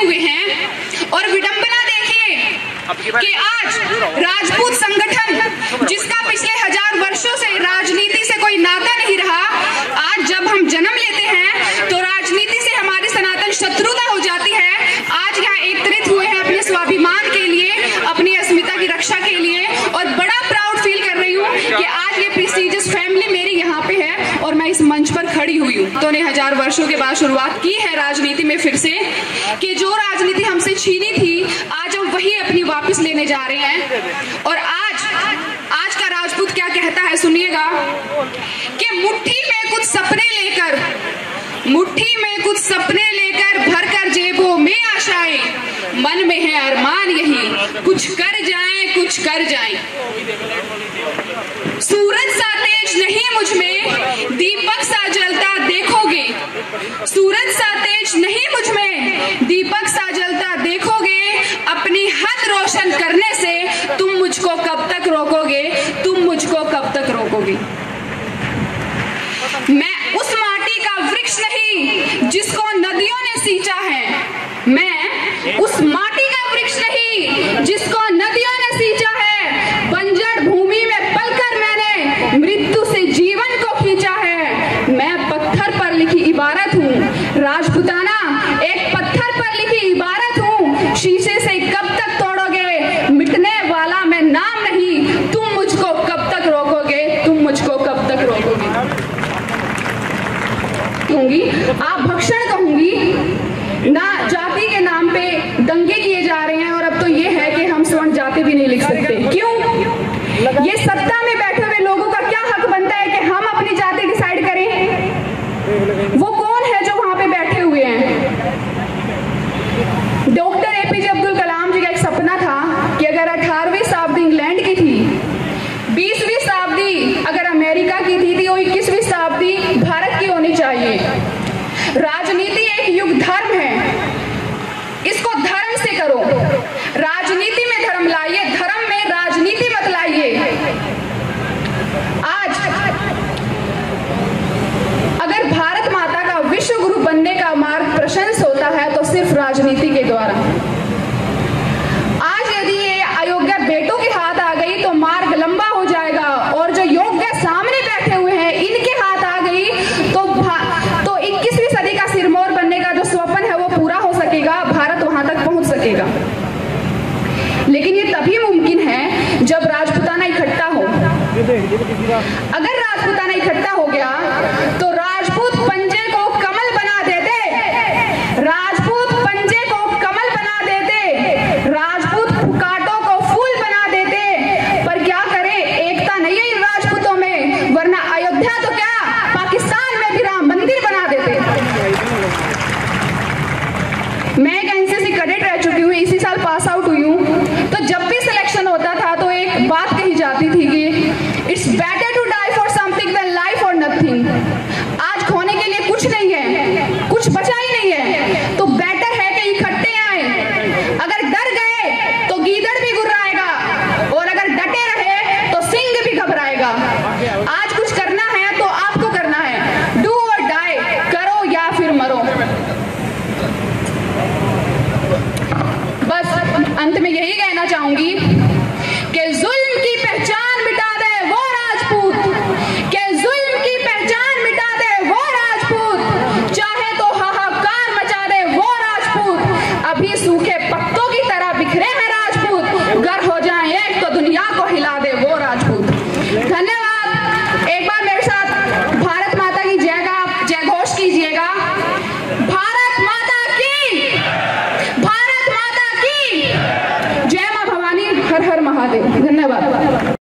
हुए हैं। और विडंबना देखिए कि आज राजपूत संगठन, जिसका पिछले 1000 वर्षों से राजनीति से कोई नाता नहीं रहा, आज जब हम जन्म लेते हैं तो राजनीति से हमारी सनातन शत्रुता हो जाती है। आज यहाँ एकत्रित हुए हैं अपने स्वाभिमान के लिए, अपनी अस्मिता की रक्षा के लिए, और बड़ा प्राउड फील कर रही हूँ कि आज ये प्रेस्टिजियस फैमिली मेरी यहाँ पे है और मैं इस मंच पर खड़ी हुई हूँ। तो ने 1000 वर्षों के बाद शुरुआत की है राजनीति में फिर से, कि जो राजनीति हमसे छीनी थी आज हम वही अपनी वापस लेने जा रहे हैं। और आज का राजपूत क्या कहता है सुनिएगा, कि मुट्ठी में कुछ सपने लेकर भरकर जेबों में आशाएं, मन में है अरमान यही, कुछ कर जाएं। सूरज सा तेज नहीं मुझ में, दीपक सा जलता देखोगे। सूरज सा तेज नहीं मुझ में, दीपक सा जलता देखोगे। अपनी हद रोशन करने से तुम मुझको कब तक रोकोगे, मैं उस माटी का वृक्ष नहीं जिसको नदियों ने सींचा है, मैं उस माटी का वृक्ष नहीं जिसको नदियों ने सींचा है। बंजर भूमि में पलकर मैंने मृत्यु से जीवन को खींचा है। मैं पत्थर पर लिखी इबारत हूँ राजपूताना, एक पत्थर पर लिखी इबारत हूँ। शीशे से कब तक तोड़ोगे, मिटने वाला मैं नाम नहीं। तुम मुझको कब तक रोकोगे, आप भक्षण कहूंगी ना। जाति के नाम पे दंगे किए जा रहे हैं, और अब तो ये है कि हम स्वर्ण जाति भी नहीं लिख सकते। क्यों? ये सत्ता में बैठे हुए लोगों का क्या हक बनता है कि हम अपनी जाति डिसाइड करें? वो कौन है जो वहां पे बैठे हुए हैं? डॉक्टर एपीजे अब्दुल कलाम जी का एक सपना था कि अगर 18वीं शताब्दी इंग्लैंड की थी, 20वीं शताब्दी अगर अमेरिका की थी, तो 21वीं शताब्दी भारत की होनी चाहिए। राजनीति एक युग धर्म है, इसको धर्म से करो। राजनीति में धर्म लाइए, धर्म में राजनीति मत लाइए। आज अगर भारत माता का विश्व गुरु बनने का मार्ग प्रशंस होता है तो सिर्फ राजनीति के द्वारा। आज यदि ये अयोग्य बेटों के हाथ आ गई तो मार्ग लंबा हो जाएगा, और जो योग्य सामने बैठे हुए हैं इनके हाथ आ गई तो 21वीं सदी का सिरमौर बनने का जो स्वप्न है वो पूरा हो सकेगा, भारत वहां तक पहुंच सकेगा। लेकिन ये तभी मुमकिन है जब राजपूताना इकट्ठा हो। अगर राजपूताना इकट्ठा हो गया तो राजपूत पंजे को कमल बना देते, राजपूत पंजे को कमल बना देते, राजपूत कांटों को फूल बना देते। पर क्या करें, एकता नहीं है इन राजपूतों में, वरना अयोध्या तो क्या पाकिस्तान में भी राम मंदिर बना देते। मैं एक एनसीसी कैडेट रह चुकी हूँ, इसी साल पास आउट हुई हूँ। तो जब भी सिलेक्शन होता था तो एक बात कही जाती थी कि it's better to die for something than life for nothing. आज खोने के लिए कुछ नहीं है, कुछ बचा ही नहीं है, तो बेटर है कि इकट्ठे आए। अगर डर गए तो गीदड़ भी गुर्राएगा, और अगर डटे रहे तो सिंह भी घबराएगा। आज कुछ करना है तो आपको करना है, डू और डाई, करो या फिर मरो। बस अंत में यही कहना चाहूंगी